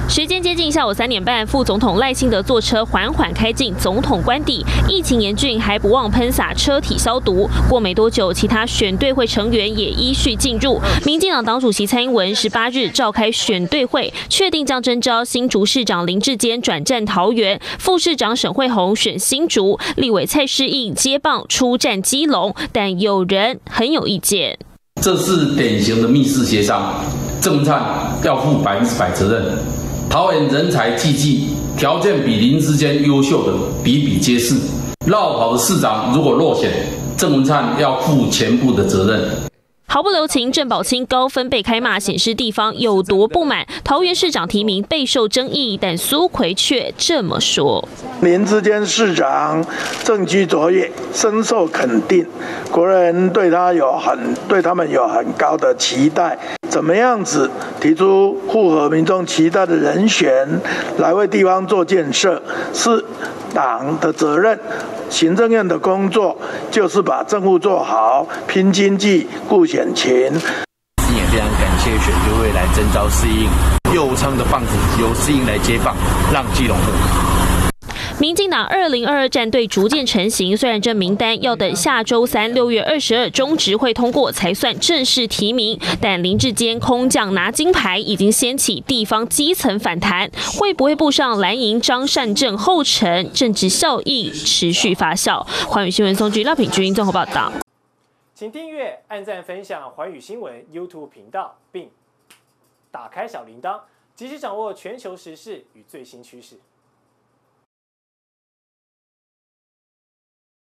时间接近下午3点半，副总统赖清德坐车缓缓开进总统官邸。疫情严峻，还不忘喷洒车体消毒。过没多久，其他选对会成员也依序进入。民进党党主席蔡英文18日召开选对会，确定将征召新竹市长林智坚转战桃园，副市长沈慧虹选新竹，立委蔡适应接棒出战基隆。但有人很有意见， 这是典型的密室协商，郑文灿要负100%责任。桃园人才济济，条件比林智坚优秀的比比皆是。落跑的市长如果落选，郑文灿要负全部的责任。 毫不留情，郑宝清高分被开骂，显示地方有多不满。桃园市长提名备受争议，但苏揆却这么说： 林智坚市长政绩卓越，深受肯定，国人对他们有很高的期待。怎么样子提出符合民众期待的人选来为地方做建设，是党的责任。行政院的工作就是把政务做好，拼经济，顾选情。也非常感谢选对会来征召适应右昌的棒子由适应来接棒，让基隆更好。 民进党2022战队逐渐成型，虽然这名单要等下周3 6月22中执会通过才算正式提名，但林智坚空降拿金牌已经掀起地方基层反弹，会不会步上蓝营张善政后尘？政治效益持续发酵。寰宇新闻宋菊、廖品君综合报道。 请订阅、按赞、分享寰宇新闻 YouTube 频道，并打开小铃铛，及时掌握全球时事与最新趋势。